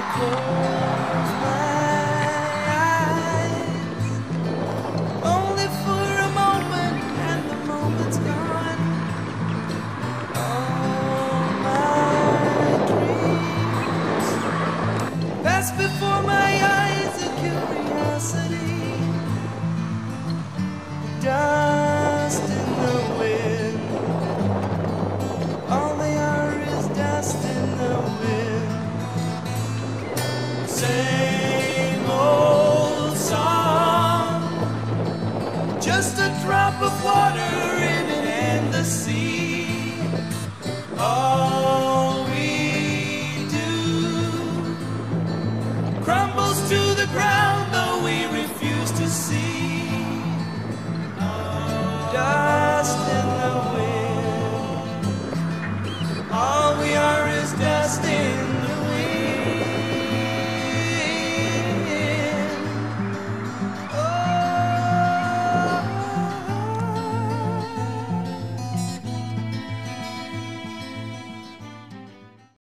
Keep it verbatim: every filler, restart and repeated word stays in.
close my eyes, only for a moment, and the moment's gone. All my dreams pass before my eyes, a curiosity, dust in the wind. All they are is dust in the wind. Say